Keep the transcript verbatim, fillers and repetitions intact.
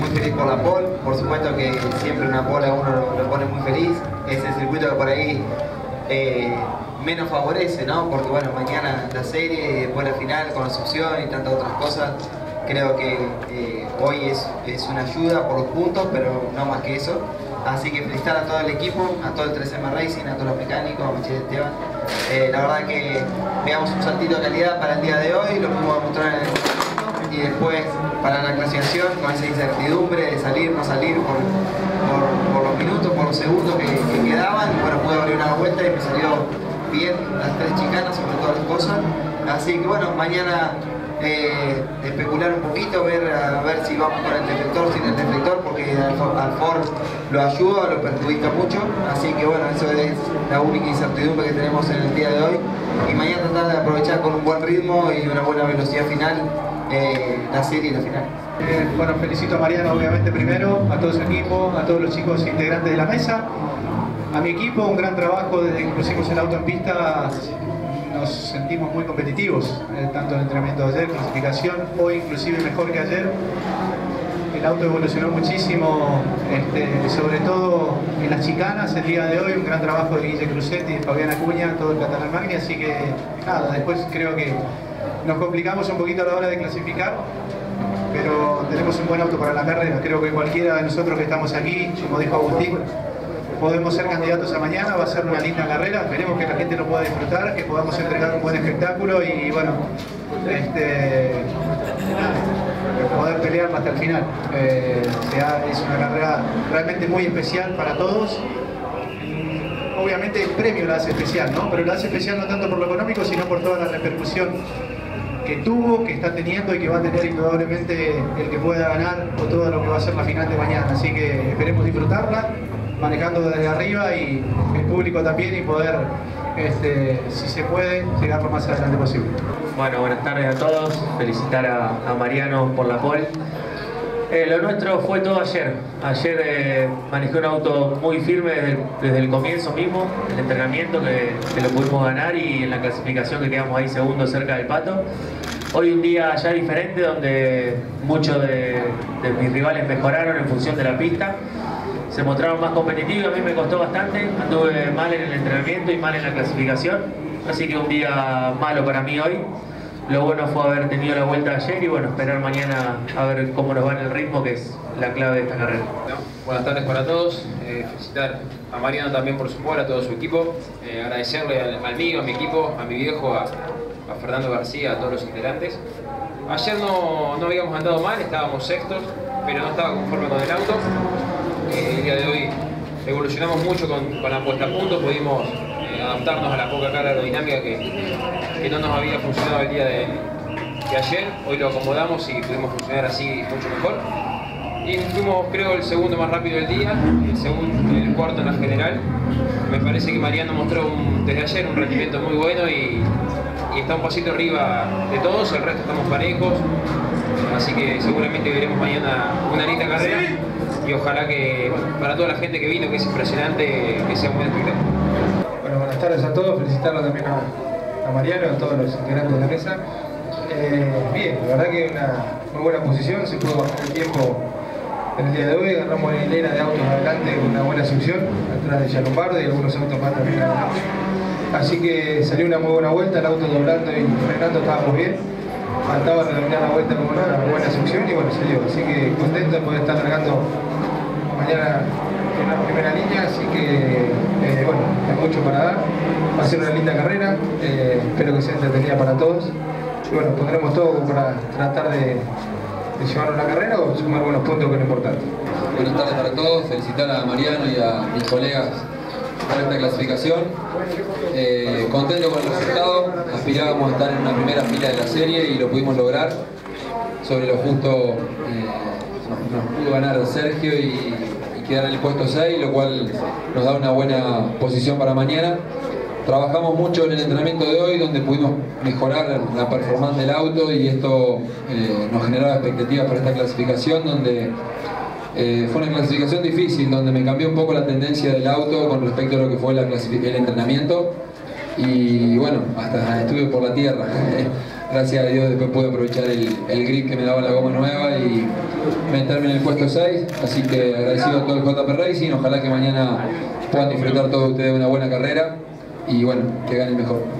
feliz por la pole, por supuesto que siempre una pole a uno lo, lo pone muy feliz, es el circuito que por ahí eh, menos favorece, ¿no? Porque bueno, mañana la serie, después la final con la succión y tantas otras cosas, creo que eh, hoy es, es una ayuda por los puntos, pero no más que eso. Así que felicitar a todo el equipo, a todo el tres M Racing, a todos los mecánicos, a Michelle Esteban. Eh, la verdad que veamos un saltito de calidad para el día de hoy, lo pudimos demostrar en el entrenamiento, y después para la clasificación con esa incertidumbre de salir, no salir por, por, por los minutos, por los segundos que, que quedaban. Y bueno, pude abrir una vuelta y me salió bien las tres chicanas sobre todas las cosas. Así que bueno, mañana eh, especular un poquito, ver a ver si vamos con el deflector, sin el deflector, porque al, al Ford lo ayuda o lo perjudica mucho. Así que bueno, eso es la única incertidumbre que tenemos en el día de hoy. Y mañana tratar de aprovechar con un buen ritmo y una buena velocidad final eh, la serie y la final. Eh, bueno, felicito a Mariano obviamente primero, a todo su equipo, a todos los chicos integrantes de la mesa, a mi equipo, un gran trabajo desde que pusimos el auto en pista. Nos sentimos muy competitivos, eh, tanto en el entrenamiento de ayer, clasificación, hoy inclusive mejor que ayer. El auto evolucionó muchísimo, este, sobre todo en las chicanas el día de hoy, un gran trabajo de Guille Cruzetti, de Fabián Acuña, todo el Catalán Magni, así que nada, después creo que nos complicamos un poquito a la hora de clasificar, pero tenemos un buen auto para la carrera. Creo que cualquiera de nosotros que estamos aquí, como dijo Agustín, podemos ser candidatos a mañana, va a ser una linda carrera, esperemos que la gente lo pueda disfrutar, que podamos entregar un buen espectáculo y bueno, este, poder pelearla hasta el final. Eh, sea, es una carrera realmente muy especial para todos. Obviamente el premio la hace especial, ¿no? Pero la hace especial no tanto por lo económico, sino por toda la repercusión que tuvo, que está teniendo y que va a tener indudablemente el que pueda ganar o todo lo que va a ser la final de mañana. Así que esperemos disfrutarla, manejando desde arriba y el público también, y poder, este, si se puede, llegar lo más adelante posible. Bueno, buenas tardes a todos. Felicitar a, a Mariano por la pole. Eh, lo nuestro fue todo ayer. Ayer eh, manejé un auto muy firme desde el, desde el comienzo mismo, el entrenamiento que, que lo pudimos ganar, y en la clasificación que quedamos ahí segundo cerca del Pato. Hoy un día ya diferente, donde muchos de, de mis rivales mejoraron en función de la pista. Se mostraron más competitivos, a mí me costó bastante, anduve mal en el entrenamiento y mal en la clasificación, así que un día malo para mí hoy. Lo bueno fue haber tenido la vuelta ayer y bueno, esperar mañana a ver cómo nos va en el ritmo, que es la clave de esta carrera. Buenas tardes para todos, eh, felicitar a Mariano también por su pole, a todo su equipo, eh, agradecerle al, al mío, a mi equipo, a mi viejo, a, a Fernando García, a todos los integrantes. Ayer no, no habíamos andado mal, estábamos sextos, pero no estaba conforme con el auto. Eh, el día de hoy evolucionamos mucho con, con la puesta a punto, pudimos eh, adaptarnos a la poca carga aerodinámica que, que no nos había funcionado el día de, de ayer. Hoy lo acomodamos y pudimos funcionar así mucho mejor. Y fuimos, creo, el segundo más rápido del día, el, segundo, el cuarto en la general. Me parece que Mariano mostró un, desde ayer un rendimiento muy bueno y, y está un pasito arriba de todos, el resto estamos parejos. Así que seguramente veremos mañana una linda carrera. Y ojalá que, bueno, para toda la gente que vino, que es impresionante, que sea un buen espectáculo. Bueno, buenas tardes a todos, felicitarlo también a, a Mariano, a todos los integrantes de la mesa. Eh, bien, la verdad que una muy buena posición, se pudo bajar el tiempo en el día de hoy, agarramos la hilera de autos adelante con una buena succión, atrás de Yalombardo y algunos autos más también adelante. Así que salió una muy buena vuelta, el auto doblando y frenando estábamos bien. Faltaba redondear la vuelta con una buena succión y bueno, salió. Así que contento de poder estar largando mañana en la primera línea, así que eh, bueno, hay mucho para dar. Va a ser una linda carrera, eh, espero que sea entretenida para todos. Y bueno, pondremos todo para tratar de, de llevar una carrera o sumar buenos puntos, que es lo importante. Buenas tardes para todos, felicitar a Mariano y a mis colegas por esta clasificación. Eh, contento con el resultado, aspirábamos a estar en una primera fila de la serie y lo pudimos lograr. Sobre lo justo eh, nos, nos pudo ganar Sergio y, y quedar en el puesto seis, lo cual nos da una buena posición para mañana. Trabajamos mucho en el entrenamiento de hoy, donde pudimos mejorar la performance del auto y esto eh, nos generaba expectativas para esta clasificación, donde eh, fue una clasificación difícil, donde me cambió un poco la tendencia del auto con respecto a lo que fue la el entrenamiento y bueno, hasta estuve por la tierra. gracias a Dios después pude aprovechar el, el grip que me daba la goma nueva y meterme en el puesto seis, así que agradecido a todo el J P Racing, ojalá que mañana puedan disfrutar todos ustedes de una buena carrera y bueno, que gane el mejor.